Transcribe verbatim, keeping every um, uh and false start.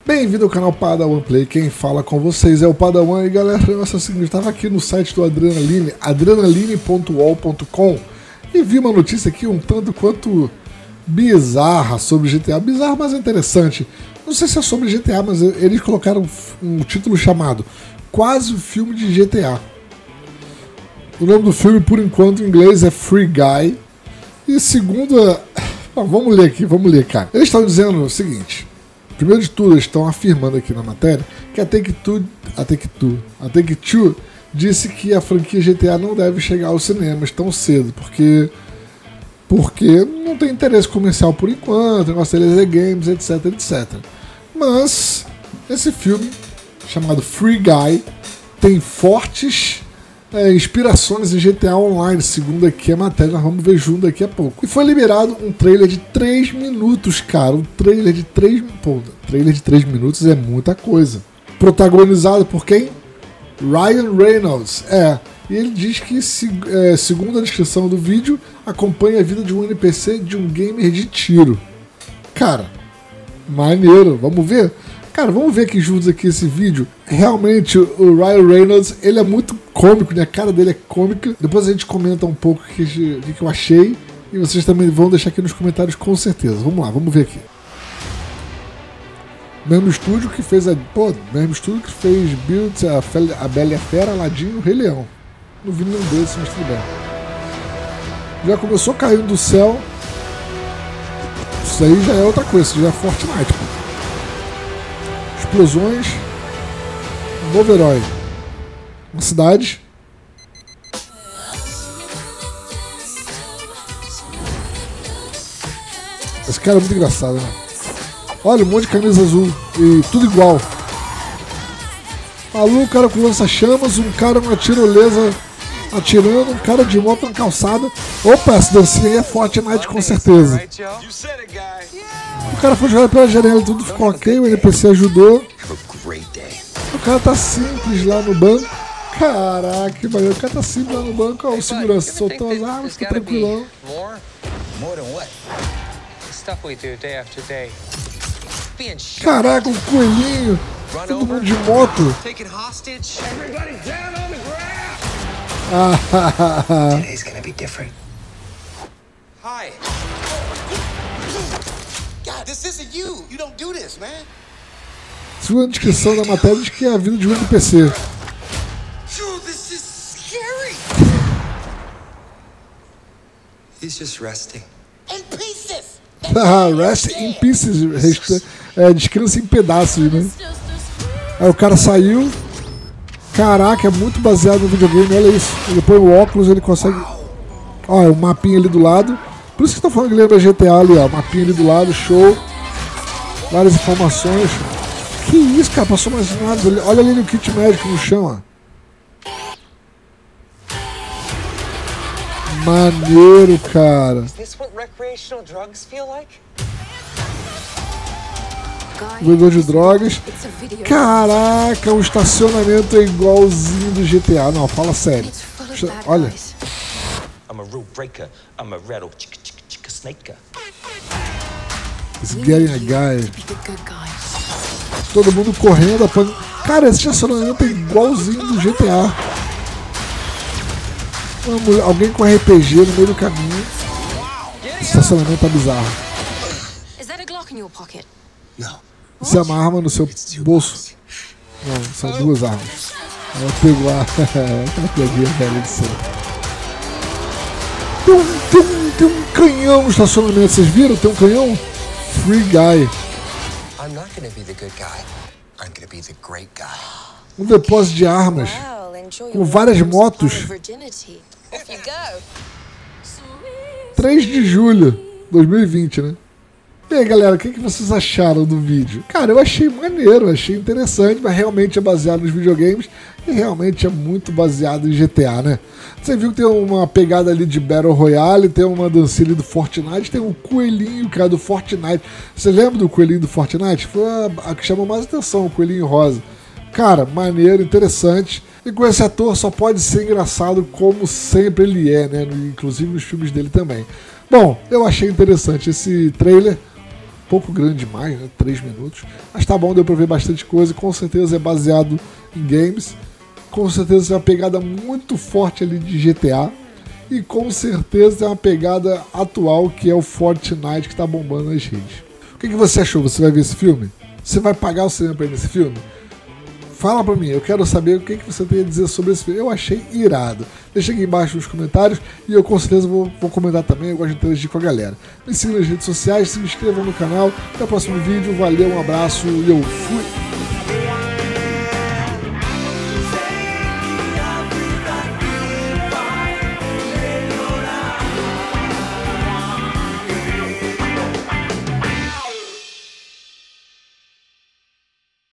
Bem-vindo ao canal Padawan Play, quem fala com vocês é o Padawan. E galera, o negócio é o seguinte, eu estava aqui no site do Adrenaline, adrenaline ponto u o l ponto com, e vi uma notícia aqui um tanto quanto bizarra sobre G T A, bizarra, mas interessante. Não sei se é sobre G T A, mas eles colocaram um título chamado Quase o Filme de G T A. O nome do filme, por enquanto, em inglês é Free Guy. E segundo a... Bom, vamos ler aqui, vamos ler, cara. Eles estão dizendo o seguinte. Primeiro de tudo, eles estão afirmando aqui na matéria que a Take-Two, a Take-Two, a Take-Two disse que a franquia G T A não deve chegar aos cinemas tão cedo, porque porque não tem interesse comercial por enquanto, negócio deles é games, etc, etcétera. Mas esse filme, chamado Free Guy, tem fortes é, inspirações em G T A Online, segundo aqui a matéria, nós vamos ver junto daqui a pouco. E foi liberado um trailer de três minutos, cara, um trailer de três... Pô, trailer de três minutos é muita coisa. Protagonizado por quem? Ryan Reynolds, é. E ele diz que, se, é, segundo a descrição do vídeo, acompanha a vida de um N P C de um gamer de tiro. Cara, maneiro, vamos ver? Cara, vamos ver aqui juntos aqui esse vídeo. Realmente, o Ryan Reynolds, ele é muito cômico, né? A cara dele é cômica. Depois a gente comenta um pouco o que, que, que eu achei. E vocês também vão deixar aqui nos comentários com certeza. Vamos lá, vamos ver aqui. Mesmo estúdio que fez a... Pô, mesmo estúdio que fez Build, a, Fel, a Bela e a Fera, Aladdin e o Rei Leão. Não vi nenhum desses, mas tudo bem. Já começou caindo do céu. Isso aí já é outra coisa, isso já é Fortnite, pô. Explosões. Um novo herói. Uma cidade. Esse cara é muito engraçado, né? Olha, um monte de camisa azul. E tudo igual. Alô, um cara com lança-chamas, um cara com uma tirolesa atirando, um cara de moto na calçada. Opa, essa dancinha aí é Fortnite com certeza. O cara foi jogar pela janela e tudo ficou ok, o N P C ajudou. O cara tá simples lá no banco. Caraca, que maneiro. O cara tá simples lá no banco, ó, o segurança soltou as armas, ficou tranquilão. Caraca, um coelhinho. Todo mundo de moto. Today's gonna be different. Hi. God, this isn't you. You don't do this, man. Segundo a descrição da matéria, diz que é a vida de um N P C. Dude, this is scary. He's just resting. In pieces. Rest in pieces. É, descansa em pedaços, né? Aí o cara saiu. Caraca, é muito baseado no videogame, olha isso. Ele põe o óculos, ele consegue... Ó, é um mapinha ali do lado. Por isso que eu tô falando que lembra G T A ali, ó. Mapinha ali do lado, show. Várias informações. Que isso, cara, passou mais nada. Olha ali no kit médico no chão, ó. Maneiro, cara. Vendedor de drogas. Caraca, o estacionamento é igualzinho do G T A. Não, fala sério. Olha. It's getting a guy. Todo mundo correndo. Apan... Cara, esse estacionamento é igualzinho do G T A. Mulher, alguém com R P G no meio do caminho. Esse estacionamento tá bizarro. Isso é uma arma no seu bolso? Não, são duas armas. Ela pegou a... Aquela peguinha velha de ser. Tem um, tem, um, tem um canhão no estacionamento, vocês viram? Tem um canhão? Free Guy. Um depósito de armas com várias motos. três de julho de dois mil e vinte, né? E aí, galera, o que, que vocês acharam do vídeo? Cara, eu achei maneiro, achei interessante, mas realmente é baseado nos videogames e realmente é muito baseado em G T A, né? Você viu que tem uma pegada ali de Battle Royale, tem uma dancinha ali do Fortnite, tem um coelhinho, cara, do Fortnite. Você lembra do coelhinho do Fortnite? Foi a, a que chamou mais atenção, o coelhinho rosa. Cara, maneiro, interessante. E com esse ator só pode ser engraçado como sempre ele é, né? Inclusive nos filmes dele também. Bom, eu achei interessante esse trailer. pouco grande demais, né? três minutos. Mas tá bom, deu pra ver bastante coisa. Com certeza é baseado em games. Com certeza é uma pegada muito forte ali de G T A. E com certeza é uma pegada atual, que é o Fortnite, que tá bombando nas redes. O que, que você achou? Você vai ver esse filme? Você vai pagar o cinema pra ir nesse filme? Fala pra mim, eu quero saber o que, que você tem a dizer sobre esse filme. Eu achei irado. Deixa aqui embaixo nos comentários e eu com certeza vou, vou comentar também. Eu gosto de interagir com a galera. Me siga nas redes sociais, se inscreva no canal. Até o próximo vídeo. Valeu, um abraço e eu fui!